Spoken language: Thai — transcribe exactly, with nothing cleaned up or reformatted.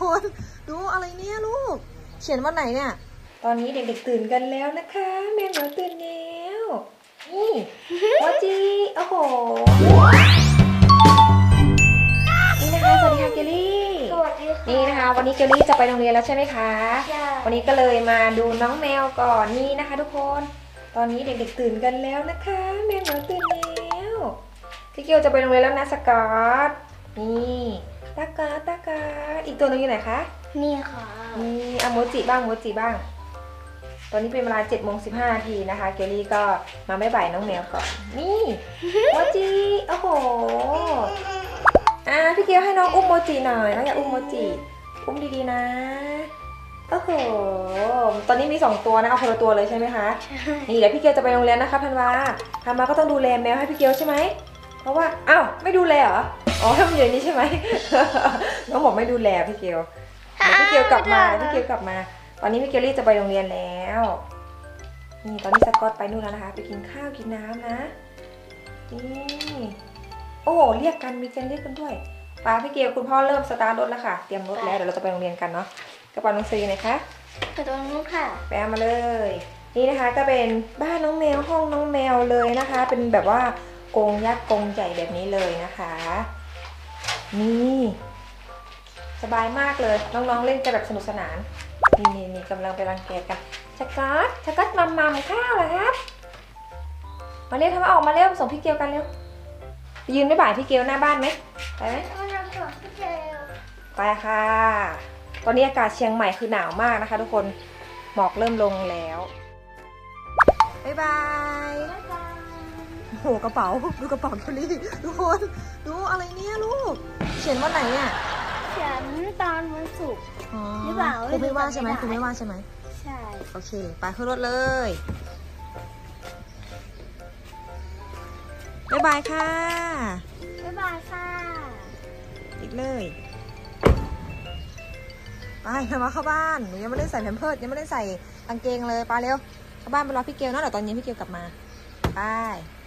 คนดูอะไรเนี่ยลูกเขียนวันไหนเนี่ยตอนนี้เด็กๆตื่นกันแล้วนะคะแม่หนูตื่นแล้วนี่โมจิโอ้โหนี่นะคะสวัสดีค่ะเกลลี่สวัสดีค่ะนี่นะคะวันนี้เกลลี่จะไปโรงเรียนแล้วใช่ไหมคะใช่วันนี้ก็เลยมาดูน้องแมวก่อนนี่นะคะ ทุกคนตอนนี้เด็กๆตื่นกันแล้วนะคะแม่หนูตื่นแล้วพี่เกลจะไปโรงเรียนแล้วนะสกอตนี่ตากาตากาอีกตัวนึงอยู่ไหนคะนี่ค่ะนี่อะโมจิบ้างโมจิบ้างตอนนี้เป็นเวลาเจ็ดโมงสิบห้านาทีนะคะเกลลี่ก็มาไม่บ่ายน้องแมวก่อนนี่โมจิโอ้โหอ่ะพี่เกลให้น้องอุ้มโมจิหน่อยน้องอยากอุ้มโมจิอุ้มดีๆนะโอ้โหตอนนี้มีสองตัวนะเอาคนละตัวเลยใช่ไหมคะนี่เดี๋ยวพี่เกลจะไปโรงเรียนนะคะธันวาธันวาก็ต้องดูแลแมวให้พี่เกลใช่ไหมเพราะว่าอ้าวไม่ดูแลเหรออ๋อทำอยู่นี่ใช่ไหมน้องบอกไม่ดูแลพี่เกลเดี๋ยวพี่เกลกลับมาพี่เกลกลับมาตอนนี้พี่เกลลี่จะไปโรงเรียนแล้วนี่ตอนนี้สกอตไปนู่นแล้วนะคะไปกินข้าวกินน้ำนะนี่โอ้เรียกกันมีกันเรียกกันด้วยป้าพี่เกลคุณพ่อเริ่มสตาร์ทรถแล้วค่ะเตรียมรถแล้วเดี๋ยวเราจะไปโรงเรียนกันเนาะกระเป๋าหนังสือไหนคะกระตรงนู้นค่ะไปเอามาเลยนี่นะคะก็เป็นบ้านน้องแมวห้องน้องแมวเลยนะคะเป็นแบบว่ากรงยักษ์กรงใหญ่แบบนี้เลยนะคะนี่สบายมากเลยน้องๆเล่นกันแบบสนุกสนานนี่นี่นี่กำลังไปรังแกกันสกัดสกัดมัมมัมข้าวเหรอครับมาเร็วทำมาออกมาเร็วส่งพี่เกลกันเร็วยืนไม่บ่ายพี่เกลหน้าบ้านไหมไปไหมไปค่ะตอนนี้อากาศเชียงใหม่คือหนาวมากนะคะทุกคนหมอกเริ่มลงแล้วบ๊ายบายโอ้โหกระเป๋าดูกระเป๋าเกลลี่ทุกคนดูอะไรเนี่ยลูกเขียนวันไหนเนี่ยเขียนตอนวันศุกร์หรือเปล่าครูไม่ว่าใช่ไหมครูไม่ว่าใช่ไหมใช่โอเคไปขึ้นรถเลยบ๊ายบายค่ะบ๊ายบายค่ะติดเลยไปมาเข้าบ้านหนูยังไม่ได้ใส่แพมเพิร์สยังไม่ได้ใส่กางเกงเลยไปเร็วเข้าบ้านไปรอพี่เกลนะเดี๋ยวตอนเย็นพี่เกลกลับมาไป